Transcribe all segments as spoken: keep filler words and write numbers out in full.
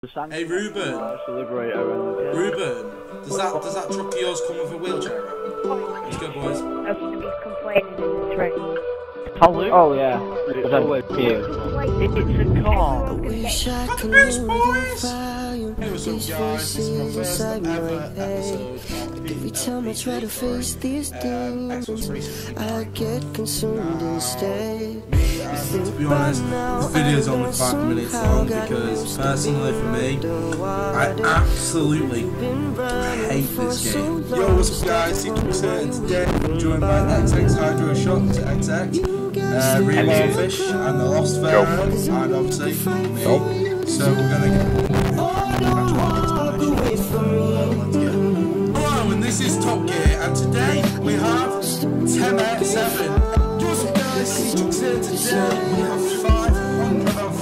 Hey Ruben, Ruben, does that does that truck of yours come with a wheelchair around? Let's go, boys. Everybody's complaining in the train. Hello? Oh yeah, it's always cute. It's a car. Got the boost, boys! Hey, what's up, guys? This is my first ever episode of Every time I try to face these demons, I get consumed instead. To be honest, this video's only five minutes long because, personally for me, I absolutely hate this game. Yo, what's up guys, cTrix here, and today I'm joined by X X Hydro Shot to X X, uh, Real Fish, and the Lost Pharaoh, and obviously me. So we're gonna get... Hello, and this is Top Gear, and today we have ten out seven. What's up guys, cTrix here. Today we have five hundred of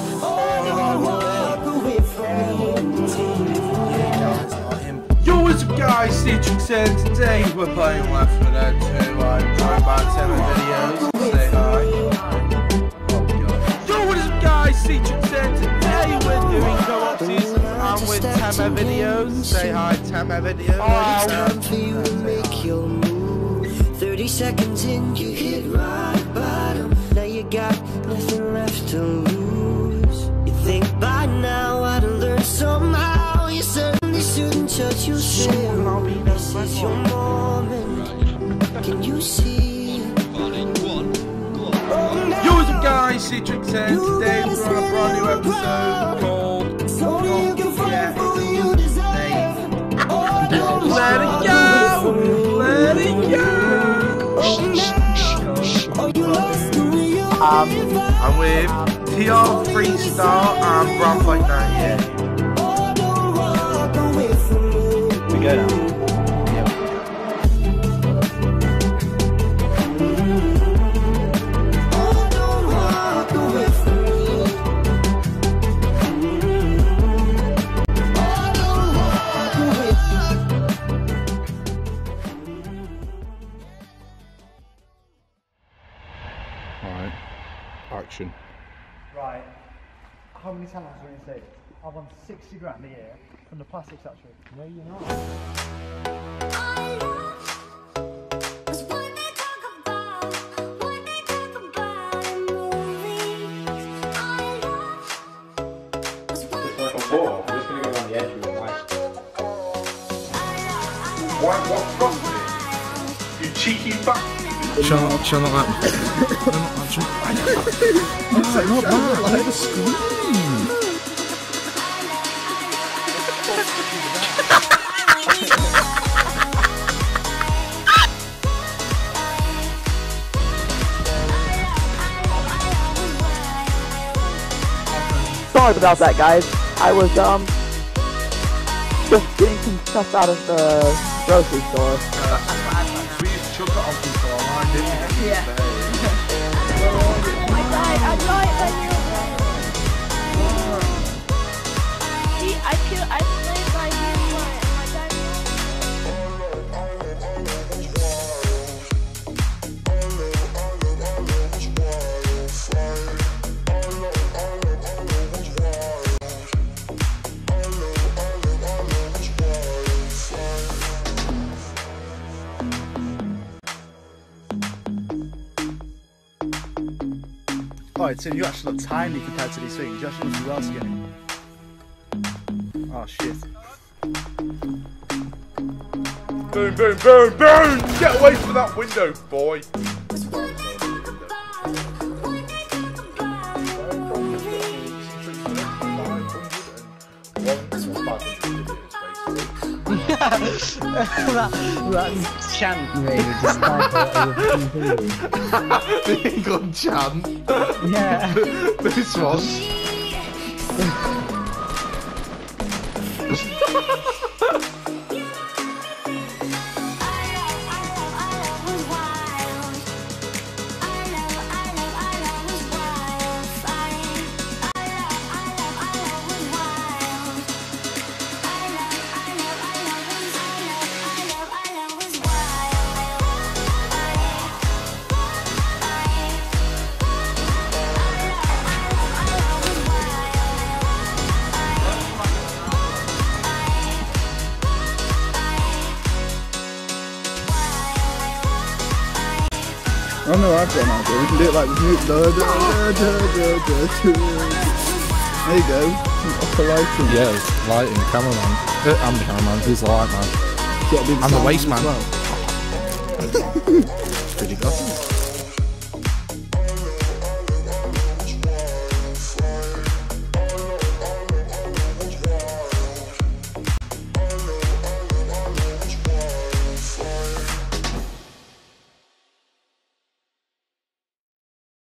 Yo, what's up guys, cTrix here. Today we're playing Left four Dead two. I'm joined by ten videos. Say hi. Oh god. Yo, what is up guys, cTrix here. Today we're doing co-op season and with Tema videos. Say hi, Tema videos. Oh, time for you to make your move. Thirty seconds in, you hit rock bottom. Now you got nothing left to lose. You think by now I'd have learned somehow. You certainly shouldn't judge yourself. This is your moment. Can you see? Yo, what's up guys, cTrix here. Today we're on a brand new episode called Let it go! Let it go! Um, I'm with T R three Star and Brown Flight ninety-eight. We go now. Alright, action. Right. How many times are you going to say? I've won sixty grand a year from the plastics factory. No, you're not. What, what's wrong with it? You cheeky bastard! Shut up, shut up. No, I'm shut up. It's not bad, like a scream. Sorry about that, guys. I was um just getting some stuff out of the grocery store. We used to chuck it off the floor, didn't we? Yeah. I died, I died when you See, I killed, I played my game one, I died. Alright, Tim, you actually look tiny compared to these things. You actually look well skinny. Oh shit. Boom, boom, boom, boom! Get away from that window, boy! that, that chant made it just like The England chant? Yeah. This one? I've got now, dude. We can do it like this music. Da, da, da, da, da, da. There you go. Off the lighting. Yeah, it's lighting, cameraman. Uh, I'm the cameraman, he's the light man. Got to be the I'm the sound waste as man. well. Pretty good.